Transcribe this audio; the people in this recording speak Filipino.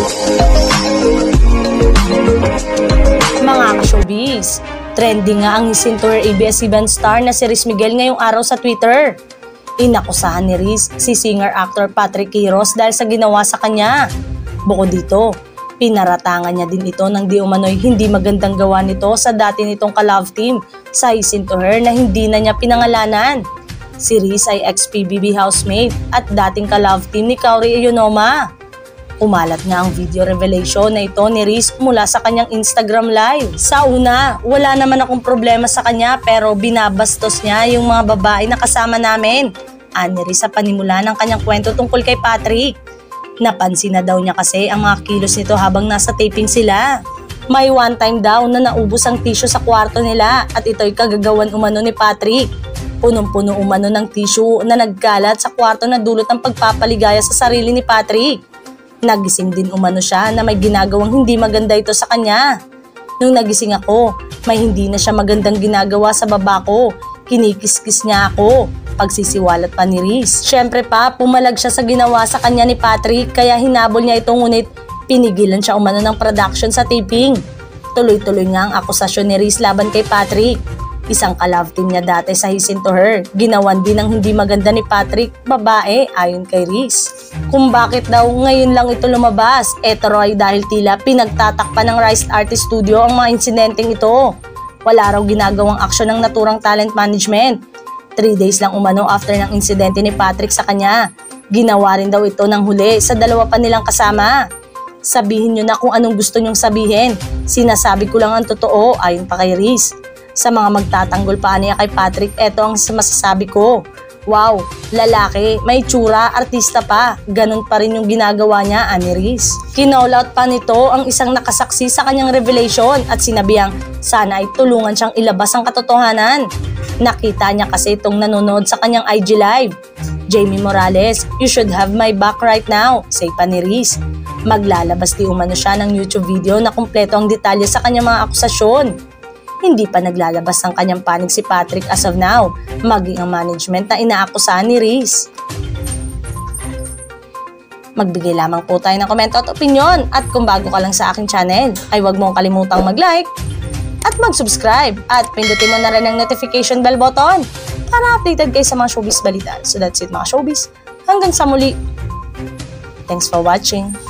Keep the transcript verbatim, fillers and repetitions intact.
Mga ka-showbiz, trending nga ang Miss Tour A B S-C Band star na si Riz Miguel ngayong araw sa Twitter. Inakusahan ni Riz si singer-actor Patrick Quiros dahil sa ginawa sa kanya. Bukod dito, pinaratangan niya din ito ng di umano'y hindi magandang gawa nito sa dati nitong ka-love team sa Listen to Her na hindi na niya pinangalanan. Si Riz ay ex-P B B housemate at dating ka-love team ni Kauri Ionoma. Umalat nga ang video revelation na ito ni Riz mula sa kanyang Instagram live. Sa una, wala naman akong problema sa kanya pero binabastos niya yung mga babae na kasama namin. Ani Riz sa panimula ng kanyang kwento tungkol kay Patrick. Napansin na daw niya kasi ang mga kilos nito habang nasa taping sila. May one time daw na naubos ang tissue sa kwarto nila at ito'y kagagawan umano ni Patrick. Punong-puno umano ng tissue na nagkalat sa kwarto na dulot ng pagpapaligaya sa sarili ni Patrick. Nagising din umano siya na may ginagawang hindi maganda ito sa kanya. Nung nagising ako, may hindi na siya magandang ginagawa sa baba ko. Kinikiskis niya ako. Pagsisiwalat pa ni Riz. Siyempre pa, pumalag siya sa ginawa sa kanya ni Patrick kaya hinabol niya ito ngunit pinigilan siya umano ng production sa taping. Tuloy-tuloy nga ang akusasyon ni Riz laban kay Patrick. Isang ka-love team niya dati sa Listen to Her. Ginawan din ng hindi maganda ni Patrick, babae ayon kay Riz. Kung bakit daw ngayon lang ito lumabas, eto ay dahil tila pinagtatakpan ng Rise Artist Studio ang mga insidenteng ito. Wala raw ginagawang aksyon ng naturang talent management. Three days lang umano after ng insidente ni Patrick sa kanya. Ginawa rin daw ito ng huli sa dalawa pa nilang kasama. Sabihin nyo na kung anong gusto nyong sabihin. Sinasabi ko lang ang totoo ayon pa kay Riz. Sa mga magtatanggol pa niya kay Patrick, eto ang masasabi ko. Wow, lalaki, may tsura, artista pa. Ganun pa rin yung ginagawa niya, ani Riz. Kinall out pa nito ang isang nakasaksi sa kanyang revelation at sinabihang sana ay tulungan siyang ilabas ang katotohanan. Nakita niya kasi itong nanonood sa kanyang I G live. Jamie Morales, you should have my back right now, say pa ni Riz. Maglalabas di umano siya ng YouTube video na kumpleto ang detalye sa kanyang mga akusasyon. Hindi pa naglalabas ng kanyang panig si Patrick as of now, maging ang management na inaakusahan ni Riz. Magbigay lamang po tayo ng komento at opinyon at kung bago ka lang sa aking channel ay huwag mong kalimutang mag-like at mag-subscribe at pindutin mo na rin ang notification bell button para updated kayo sa mga showbiz balita. So that's it mga showbiz. Hanggang sa muli. Thanks for watching.